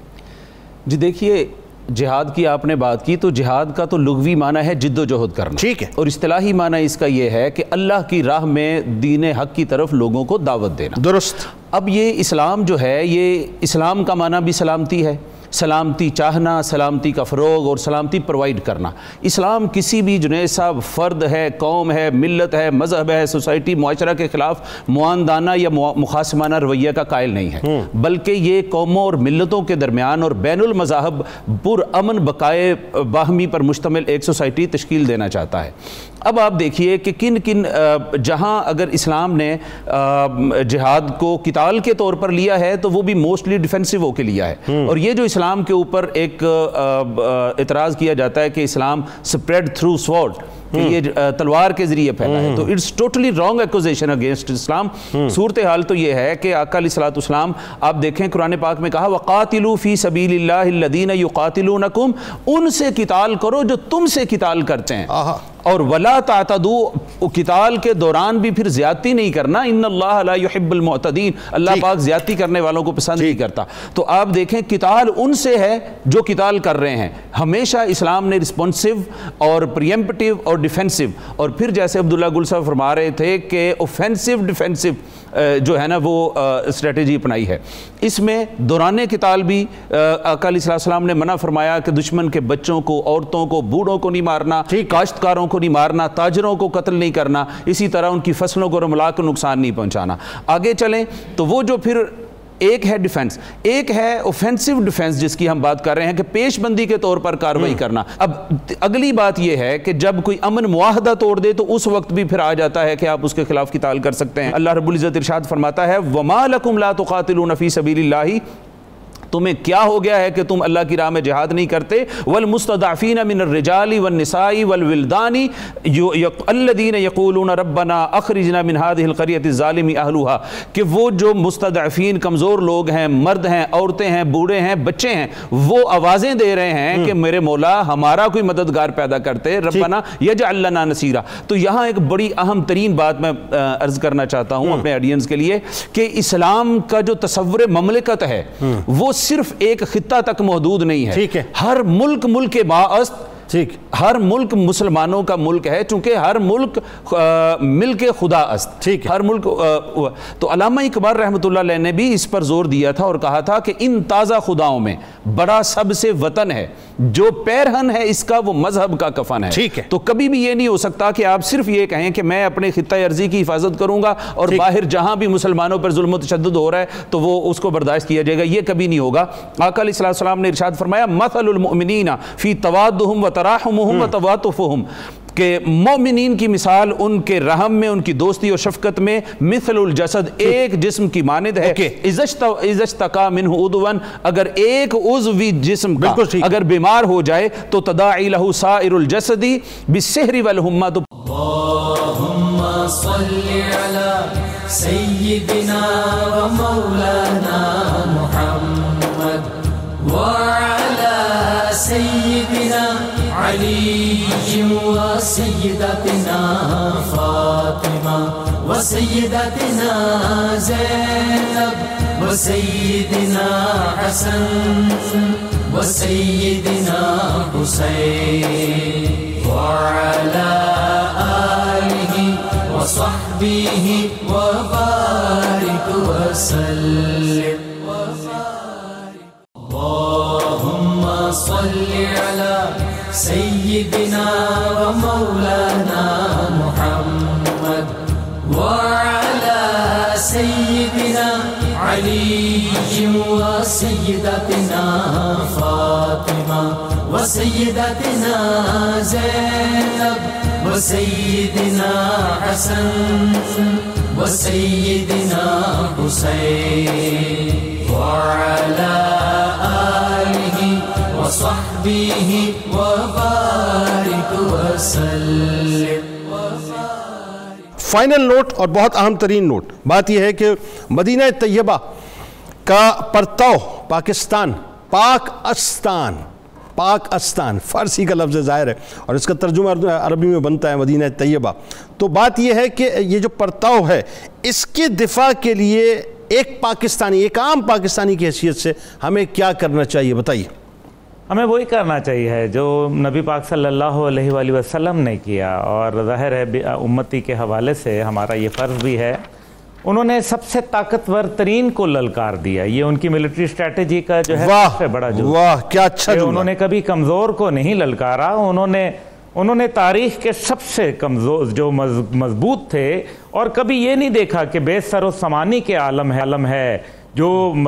جی دیکھیے جہاد کی آپ نے بات کی, تو جہاد کا تو لغوی معنی ہے جد و جہد کرنا, ٹھیک ہے, اور اصطلاحی معنی اس کا یہ ہے کہ اللہ کی راہ میں دین حق کی طرف لوگوں کو دعوت دینا. درست. اب یہ اسلام جو ہے یہ اسلام کا معنی بھی سلامتی ہے, سلامتی چاہنا، سلامتی کا فروغ اور سلامتی پرووائڈ کرنا۔ اسلام کسی بھی جنید صاحب فرد ہے، قوم ہے، ملت ہے، مذہب ہے، سوسائٹی، معاشرہ کے خلاف معاندانہ یا مخاصمانہ رویہ کا قائل نہیں ہے، بلکہ یہ قوموں اور ملتوں کے درمیان اور بین المذاہب پر امن بقائے باہمی پر مشتمل ایک سوسائٹی تشکیل دینا چاہتا ہے۔ اب آپ دیکھیے کہ کن کن جہاں اگر اسلام نے جہاد کو قتال کے طور پر لیا ہے تو وہ بھی موسٹلی ڈیفینسو ہو کے لیا ہے، اور یہ جو اسلام کے اوپر ایک اعتراض کیا جاتا ہے کہ اسلام سپریڈ تھرو سوارڈ، کہ یہ تلوار کے ذریعے پھیلا ہے، تو it's totally wrong accusation against Islam. صورتحال تو یہ ہے کہ آقا علیہ الصلوۃ والسلام آپ دیکھیں قرآن پاک میں کہا وَقَاتِلُوا فِي سَبِيلِ اللَّهِ الَّذِينَ يُقَاتِلُونَكُمْ، ان سے قتال کرو جو تم سے قتال کرتے ہیں، اور وَلَا تَعْتَدُوا، قتال کے دوران بھی پھر زیادتی نہیں کرنا، ان اللہ لا يحب المعتدین، اللہ پاک زیادتی کرنے والوں کو پسند نہیں کرتا۔ تو آپ دیکھیں قتال ان سے ہے جو قتال کر رہے ہیں۔ ہمیشہ اسلام نے رسپونسو اور پریمپٹیو اور ڈیفینسو، اور پھر جیسے عبداللہ گل صاحب فرما رہے تھے کہ اوفینسو ڈیفینسو جو ہے نا وہ اسٹریٹجی اپنائی ہے۔ اس میں دوران قتال بھی آقا علیہ السلام نے منع فرمایا کہ دشمن کے بچوں کو، عورتوں کو، بوڑھوں کو نہیں مارنا، کاشتکاروں کو نہیں مارنا، تاجروں کو قتل نہیں کرنا، اسی طرح ان کی فصلوں کو اور املاک کو نقصان نہیں پہنچانا۔ آگے چلیں تو وہ جو پھر ایک ہے ڈیفنس، ایک ہے اوفینسو ڈیفنس جس کی ہم بات کر رہے ہیں کہ پیش بندی کے طور پر کارروائی کرنا۔ اب اگلی بات یہ ہے کہ جب کوئی امن معاہدہ توڑ دے تو اس وقت بھی پھر آ جاتا ہے کہ آپ اس کے خلاف قتال کر سکتے ہیں۔ اللہ رب العزت ارشاد فرماتا ہے وَمَا لَكُمْ لَا تُقَاتِلُونَ فِي سَبِيلِ اللَّهِ، تمہیں کیا ہو گیا ہے کہ تم اللہ کی راہ میں جہاد نہیں کرتے، والمستضعفین من الرجال والنساء والولدان الذین یقولون ربنا اخرجنا من هذه القرية الظالم اهلها، کہ وہ جو مستضعفین کمزور لوگ ہیں، مرد ہیں، عورتیں ہیں، بوڑھے ہیں، بچے ہیں، وہ آوازیں دے رہے ہیں کہ میرے مولا ہمارا کوئی مددگار پیدا کرتے، ربنا یجعل لنا نصیرا۔ تو یہاں ایک بڑی اہم ترین بات میں عرض کرنا چاہتا ہوں اپنے آڈینس کے لیے کہ اسلام کا جو تصور مملکت ہے وہ صرف ایک خطہ تک محدود نہیں ہے، ہر ملک ملک باعث، ٹھیک، ہر ملک مسلمانوں کا ملک ہے، چونکہ ہر ملک مل کے خدا است، ٹھیک، ہر ملک۔ تو علامہ اقبال رحمۃ اللہ علیہ نے بھی اس پر زور دیا تھا اور کہا تھا کہ ان تازہ خداؤں میں بڑا سب سے وطن ہے، جو پیرہن ہے اس کا وہ مذہب کا کفن ہے۔ ٹھیک ہے، تو کبھی بھی یہ نہیں ہو سکتا کہ آپ صرف یہ کہیں کہ میں اپنے خطہ ارضی کی حفاظت کروں گا اور باہر جہاں بھی مسلمانوں پر ظلم و تشدد ہو رہا ہے تو وہ اس کو برداشت کیا جائے گا، یہ کبھی نہیں ہوگا۔ آقا علیہ السلام نے ارشاد فرمایا مثل المؤمنین فی توادہم و تراحمہم و تواتفہم، کہ مومنین کی مثال ان کے رحم میں، ان کی دوستی اور شفقت میں مثل الجسد، ایک جسم کی مانند ہے، اذا اشتکا منہ عضو، اگر ایک عضو جسم کا اگر بیمار ہو جائے تو تداعی لہ سائر الجسد بالسحر والحمہ۔ اللہم صلی علی سیدنا و مولانا محمد وعلی سیدنا علی و سیدتنا فاطمہ و سیدتنا زینب و سیدنا حسن و سیدنا حسین وعلی آلہ و صحبہ و بارک وسلم۔ اللہم صلی علی سیدنا و مولانا محمد وعلی سیدنا علی و سیدتنا فاطمہ و سیدتنا زینب و سیدنا حسن و سیدنا حسین وعلی آلہ و صحبہ و بارک وسلم۔ فائنل نوٹ اور بہت اہم ترین نوٹ بات یہ ہے کہ مدینہ طیبہ کا پرتو پاکستان، پاک استان، پاک استان فارسی کا لفظ ظاہر ہے اور اس کا ترجمہ عربی میں بنتا ہے مدینہ طیبہ۔ تو بات یہ ہے کہ یہ جو پرتو ہے اس کے دفاع کے لیے ایک پاکستانی، ایک عام پاکستانی کی حیثیت سے ہمیں کیا کرنا چاہیے، بتائیے۔ ہمیں وہی کرنا چاہیے جو نبی پاک صلی اللہ علیہ وآلہ وسلم نے کیا، اور ظاہر ہے امتی کے حوالے سے ہمارا یہ فرض بھی ہے انہوں نے سب سے طاقتور ترین کو للکار دیا. یہ ان کی ملٹری اسٹریٹجی کا جو ہے سب سے بڑا جو واہ کیا اچھا جملہ. انہوں نے کبھی کمزور کو نہیں للکارا. انہوں نے انہوں نے تاریخ کے سب سے کمزور جو مضبوط تھے اور کبھی یہ نہیں دیکھا کہ بے سر و سمانی کے عالم ہے عالم ہے جو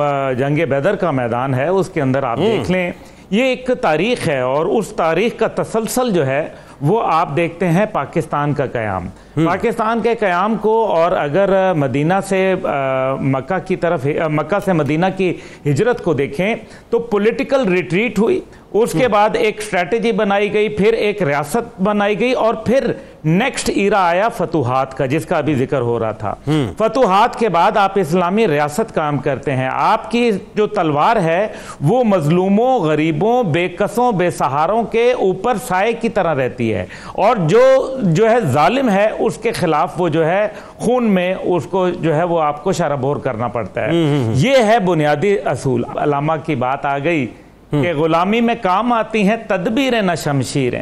جنگ بدر کا میدان ہے اس کے اندر آپ دیکھ لیں. یہ ایک تاریخ ہے اور اس تاریخ کا تسلسل جو ہے وہ آپ دیکھتے ہیں پاکستان کا قیام. پاکستان کے قیام کو اور اگر مدینہ سے مکہ کی طرف مکہ سے مدینہ کی ہجرت کو دیکھیں تو پولیٹیکل ریٹریٹ ہوئی, اس کے بعد ایک اسٹریٹجی بنائی گئی, پھر ایک ریاست بنائی گئی اور پھر نیکسٹ ایرا آیا فتوحات کا جس کا ابھی ذکر ہو رہا تھا. فتوحات کے بعد آپ اسلامی ریاست کام کرتے ہیں. آپ کی جو تلوار ہے وہ مظلوموں, غریبوں, بے کسوں, بے سہاروں کے اوپر سائے کی طرح رہتی ہے اور جو جو ہے ظالم ہے اس کے خلاف وہ جو ہے خون میں اس کو جو ہے وہ آپ کو شرابور کرنا پڑتا ہے. یہ ہے بنیادی اصول. علامہ کی بات آ گئی کہ غلامی میں کام آتی ہیں تدبیریں نہ شمشیریں.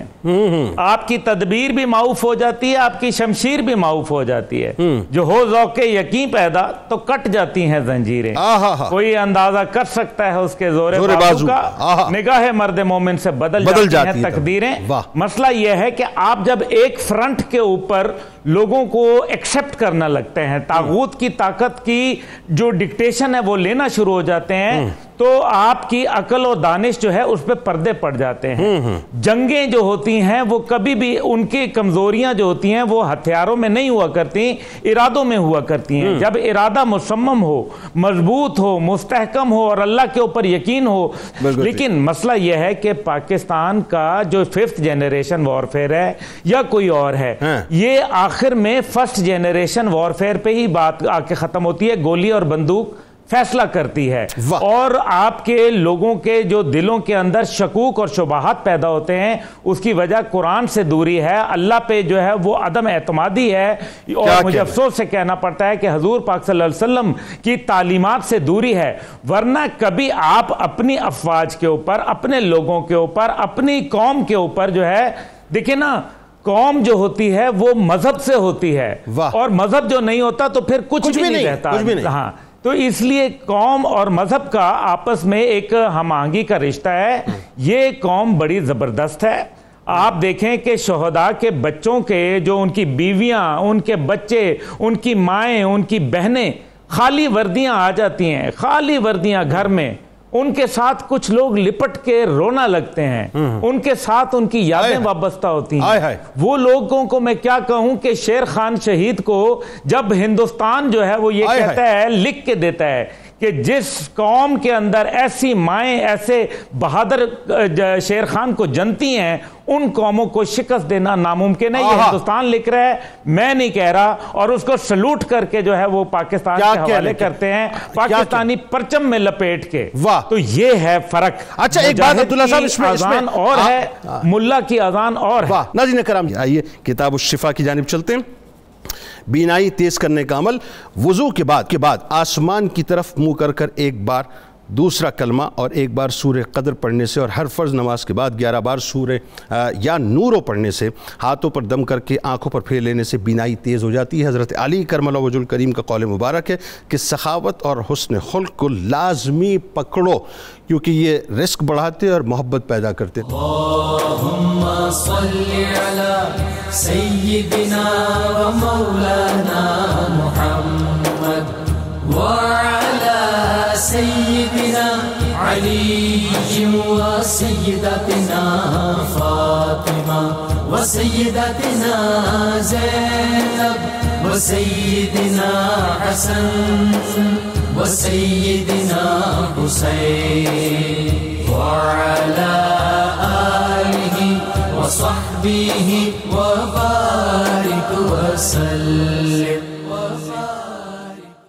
آپ کی تدبیر بھی معاف ہو جاتی ہے, آپ کی شمشیر بھی معاف ہو جاتی ہے. جو ہو ذوق یقین پیدا تو کٹ جاتی ہیں زنجیریں. کوئی اندازہ کر سکتا ہے اس کے زور بازو کا, نگاہ مرد مومن سے بدل جاتی ہیں تقدیریں. مسئلہ یہ ہے کہ آپ جب ایک فرنٹ کے اوپر لوگوں کو ایکسپٹ کرنا لگتے ہیں, طاغوت کی طاقت کی جو ڈکٹیشن ہے وہ لینا شروع ہو جاتے ہیں, تو آپ کی عقل اور دانش جو ہے اس پہ پردے پڑ جاتے ہیں. جنگیں جو ہوتی ہیں وہ کبھی بھی ان کی کمزوریاں جو ہوتی ہیں وہ ہتھیاروں میں نہیں ہوا کرتی, ارادوں میں ہوا کرتی ہیں. جب ارادہ مصمم ہو, مضبوط ہو, مستحکم ہو اور اللہ کے اوپر یقین ہو. لیکن مسئلہ یہ ہے کہ پاکستان کا جو ففتھ جنریشن وارفیئر ہے یا کوئی اور ہے, یہ آخر میں فرسٹ جنریشن وارفیئر پہ ہی بات آ کے ختم ہوتی ہے. گولی اور بندوق فیصلہ کرتی ہے اور آپ کے لوگوں کے جو دلوں کے اندر شکوک اور شبہات پیدا ہوتے ہیں اس کی وجہ قرآن سے دوری ہے, اللہ پہ جو ہے وہ عدم اعتمادی ہے. اور مجھے افسوس سے کہنا پڑتا ہے کہ حضور پاک صلی اللہ علیہ وسلم کی تعلیمات سے دوری ہے, ورنہ کبھی آپ اپنی افواج کے اوپر, اپنے لوگوں کے اوپر, اپنی قوم کے اوپر جو ہے دیکھیں نا, قوم جو ہوتی ہے وہ مذہب سے ہوتی ہے اور مذہب جو نہیں ہوتا تو پھر کچھ بھی نہیں رہتا. ہاں, تو اس لیے قوم اور مذہب کا آپس میں ایک ہم آہنگی کا رشتہ ہے. یہ قوم بڑی زبردست ہے. آپ دیکھیں کہ شہداء کے بچوں کے جو ان کی بیویاں, ان کے بچے, ان کی مائیں, ان کی بہنیں, خالی وردیاں آ جاتی ہیں, خالی وردیاں گھر میں, ان کے ساتھ کچھ لوگ لپٹ کے رونا لگتے ہیں, ان کے ساتھ ان کی یادیں وابستہ ہوتی ہیں. وہ لوگوں کو میں کیا کہوں کہ شیر خان شہید کو جب ہندوستان جو ہے وہ یہ کہتا ہے, لکھ کے دیتا ہے کہ جس قوم کے اندر ایسی مائیں ایسے بہادر شیر خان کو جنتی ہیں ان قوموں کو شکست دینا ناممکن ہے. یہ ہندوستان لکھ رہا ہے, میں نہیں کہہ رہا, اور اس کو سلوٹ کر کے جو ہے وہ پاکستان کے حوالے کرتے ہیں پاکستانی پرچم میں لپیٹ کے. تو یہ ہے فرق. اچھا ایک بات عبداللہ صاحب, اس میں اذان اور ہے, ملا کی اذان اور ہے. ناظرین کرام آئیے کتاب الشفا کی جانب چلتے ہیں. بینائی تیز کرنے کا عمل. وضو کے بعد کے بعد آسمان کی طرف منہ کر کر ایک بار دوسرا کلمہ اور ایک بار سورہ قدر پڑھنے سے اور ہر فرض نماز کے بعد گیارہ بار سورہ یا نورو پڑھنے سے, ہاتھوں پر دم کر کے آنکھوں پر پھیر لینے سے بینائی تیز ہو جاتی ہے. حضرت علی کرم اللہ وجہ الکریم کا قول مبارک ہے کہ سخاوت اور حسن خلق کو لازمی پکڑو کیونکہ یہ رزق بڑھاتے اور محبت پیدا کرتے. اللہم صلی علی سیدنا و مولانا محمد وعلی سیدنا علی و سیدتنا فاطمہ و سیدتنا زینب و سیدنا حسن و سیدنا حسین وعلی آلہ و صحبہ و بارک وسلم.